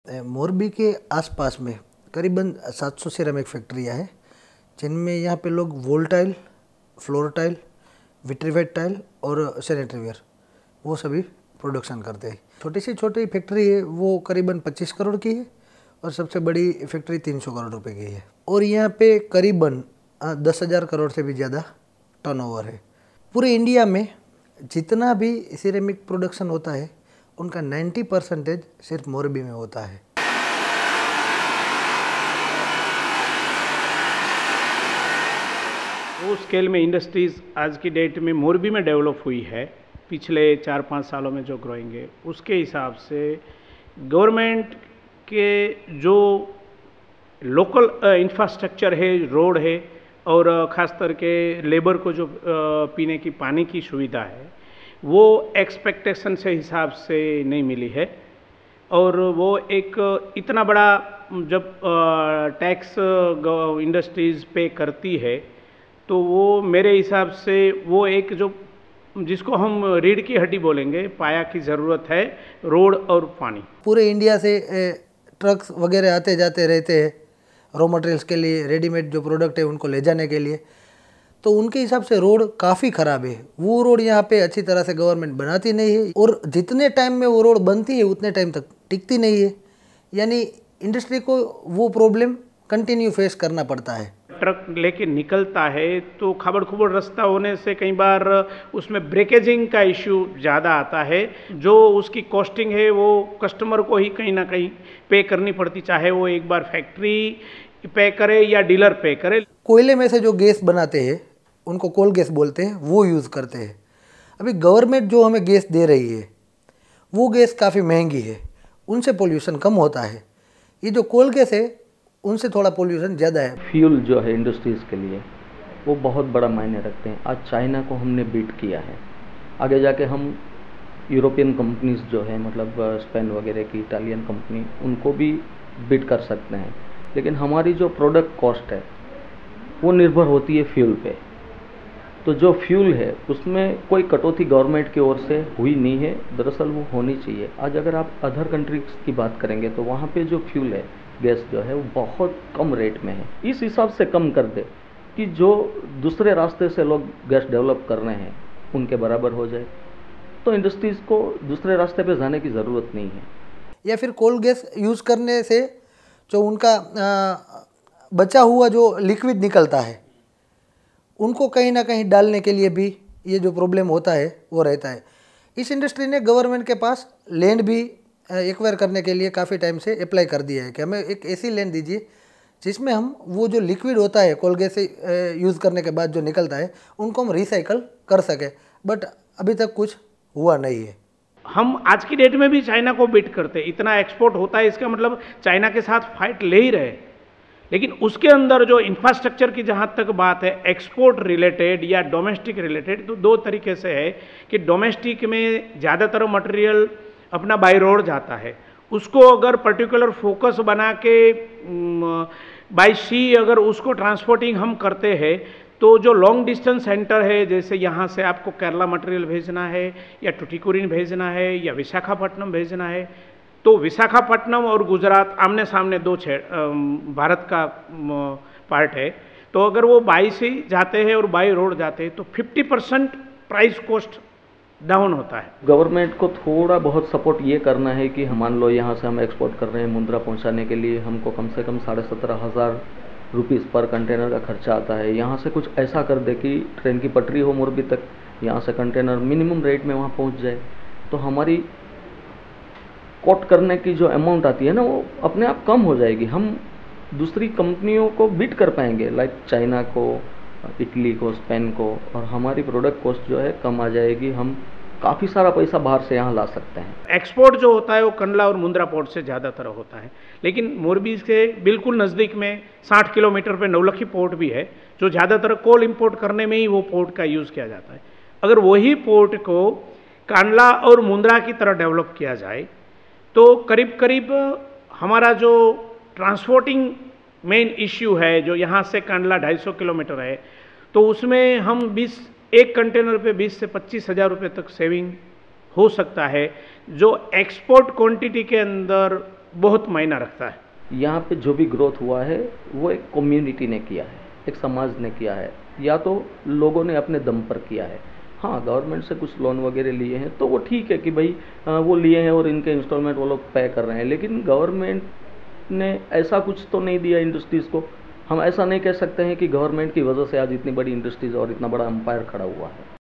मोरबी के आसपास में करीबन 700 सिरेमिक फैक्ट्रियाँ हैं, जिनमें यहाँ पे लोग wall tile, floor tile, vitrified tile और सैनिटरी वेयर वो सभी प्रोडक्शन करते हैं। छोटी सी छोटी फैक्ट्री है वो करीबन 25 करोड़ की है और सबसे बड़ी फैक्ट्री 300 करोड़ रुपए की है और यहाँ पे करीबन 10,000 करोड़ से भी ज़्यादा टर्नओवर है। पूरे इंडिया में जितना भी सिरेमिक प्रोडक्शन होता है उनका 90% सिर्फ मोरबी में होता है। वो स्केल में इंडस्ट्रीज़ आज की डेट में मोरबी में डेवलप हुई है, पिछले 4-5 सालों में जो ग्रोइंग है उसके हिसाब से गवर्नमेंट के जो लोकल इंफ्रास्ट्रक्चर है, रोड है और ख़ास करके लेबर को जो पीने की पानी की सुविधा है वो एक्सपेक्टेशन से हिसाब से नहीं मिली है। और वो एक इतना बड़ा जब टैक्स इंडस्ट्रीज़ पे करती है तो वो मेरे हिसाब से वो एक जो जिसको हम रीढ़ की हड्डी बोलेंगे, पाया की ज़रूरत है, रोड और पानी। पूरे इंडिया से ट्रक्स वगैरह आते जाते रहते हैं रॉ मटेरियल्स के लिए, रेडीमेड जो प्रोडक्ट है उनको ले जाने के लिए, तो उनके हिसाब से रोड काफ़ी ख़राब है। वो रोड यहाँ पे अच्छी तरह से गवर्नमेंट बनाती नहीं है और जितने टाइम में वो रोड बनती है उतने टाइम तक टिकती नहीं है, यानी इंडस्ट्री को वो प्रॉब्लम कंटिन्यू फेस करना पड़ता है। ट्रक लेके निकलता है तो खबड़ खुबड़ रास्ता होने से कई बार उसमें ब्रेकेजिंग का इश्यू ज़्यादा आता है। जो उसकी कॉस्टिंग है वो कस्टमर को ही कहीं ना कहीं पे करनी पड़ती, चाहे वो एक बार फैक्ट्री पे करे या डीलर पे करे। कोयले में से जो गैस बनाते हैं उनको कोल गैस बोलते हैं, वो यूज़ करते हैं। अभी गवर्नमेंट जो हमें गैस दे रही है वो गैस काफ़ी महंगी है, उनसे पोल्यूशन कम होता है। ये जो कोल गैस है उनसे थोड़ा पोल्यूशन ज़्यादा है। फ्यूल जो है इंडस्ट्रीज़ के लिए वो बहुत बड़ा मायने रखते हैं। आज चाइना को हमने बीट किया है, आगे जाके हम यूरोपियन कंपनीज जो है मतलब स्पेन वगैरह की इटालियन कंपनी उनको भी बीट कर सकते हैं, लेकिन हमारी जो प्रोडक्ट कॉस्ट है वो निर्भर होती है फ्यूल पे। तो जो फ्यूल है उसमें कोई कटौती गवर्नमेंट की ओर से हुई नहीं है, दरअसल वो होनी चाहिए। आज अगर आप अदर कंट्रीज की बात करेंगे तो वहाँ पे जो फ्यूल है, गैस जो है वो बहुत कम रेट में है। इस हिसाब से कम कर दे कि जो दूसरे रास्ते से लोग गैस डेवलप कर रहे हैं उनके बराबर हो जाए, तो इंडस्ट्रीज़ को दूसरे रास्ते पे जाने की ज़रूरत नहीं है। या फिर कोल गैस यूज़ करने से जो उनका बचा हुआ जो लिक्विड निकलता है उनको कहीं ना कहीं डालने के लिए भी ये जो प्रॉब्लम होता है वो रहता है। इस इंडस्ट्री ने गवर्नमेंट के पास लैंड भी एक्वायर करने के लिए काफ़ी टाइम से अप्लाई कर दिया है कि हमें एक ऐसी लैंड दीजिए जिसमें हम वो जो लिक्विड होता है कोल गैस से यूज़ करने के बाद जो निकलता है उनको हम रिसाइकल कर सकें, बट अभी तक कुछ हुआ नहीं है। हम आज की डेट में भी चाइना को बीट करते, इतना एक्सपोर्ट होता है, इसका मतलब चाइना के साथ फाइट ले ही रहे। लेकिन उसके अंदर जो इंफ्रास्ट्रक्चर की जहाँ तक बात है एक्सपोर्ट रिलेटेड या डोमेस्टिक रिलेटेड, तो दो तरीके से है कि डोमेस्टिक में ज़्यादातर मटेरियल अपना बाय रोड जाता है, उसको अगर पर्टिकुलर फोकस बना के बाय सी अगर उसको ट्रांसपोर्टिंग हम करते हैं तो जो लॉन्ग डिस्टेंस सेंटर है, जैसे यहाँ से आपको केरला मटेरियल भेजना है या टुटीकोरिन भेजना है या विशाखापट्टनम भेजना है, तो विशाखापट्टनम और गुजरात आमने सामने दो भारत का पार्ट है, तो अगर वो बाई से जाते हैं और बाई रोड जाते हैं तो 50% प्राइस कॉस्ट डाउन होता है। गवर्नमेंट को थोड़ा बहुत सपोर्ट ये करना है कि मान लो यहाँ से हम एक्सपोर्ट कर रहे हैं, मुंद्रा पहुँचाने के लिए हमको कम से कम 17,500 रुपीज़ पर कंटेनर का खर्चा आता है। यहाँ से कुछ ऐसा कर दे कि ट्रेन की पटरी हो मोरबी तक, यहाँ से कंटेनर मिनिमम रेट में वहाँ पहुँच जाए, तो हमारी कोट करने की जो अमाउंट आती है ना वो अपने आप कम हो जाएगी। हम दूसरी कंपनियों को बीट कर पाएंगे, लाइक चाइना को, इटली को, स्पेन को, और हमारी प्रोडक्ट कॉस्ट जो है कम आ जाएगी। हम काफ़ी सारा पैसा बाहर से यहाँ ला सकते हैं। एक्सपोर्ट जो होता है वो कंडला और मुंद्रा पोर्ट से ज़्यादातर होता है, लेकिन मोरबी से बिल्कुल नज़दीक में 60 किलोमीटर पे नवलखी पोर्ट भी है, जो ज़्यादातर कोल इंपोर्ट करने में ही वो पोर्ट का यूज़ किया जाता है। अगर वही पोर्ट को कांडला और मुंद्रा की तरह डेवलप किया जाए तो करीब करीब हमारा जो ट्रांसपोर्टिंग मेन इश्यू है, जो यहाँ से कांडला 250 किलोमीटर है, तो उसमें हम एक कंटेनर पे 20 से 25 हज़ार रुपये तक सेविंग हो सकता है, जो एक्सपोर्ट क्वांटिटी के अंदर बहुत मायना रखता है। यहाँ पे जो भी ग्रोथ हुआ है वो एक कम्युनिटी ने किया है, एक समाज ने किया है, या तो लोगों ने अपने दम पर किया है। हाँ, गवर्नमेंट से कुछ लोन वगैरह लिए हैं तो वो ठीक है कि भाई वो लिए हैं और इनके इंस्टॉलमेंट वो लोग पे कर रहे हैं, लेकिन गवर्नमेंट ने ऐसा कुछ तो नहीं दिया इंडस्ट्रीज़ को। हम ऐसा नहीं कह सकते हैं कि गवर्नमेंट की वजह से आज इतनी बड़ी इंडस्ट्रीज़ और इतना बड़ा एम्पायर खड़ा हुआ है।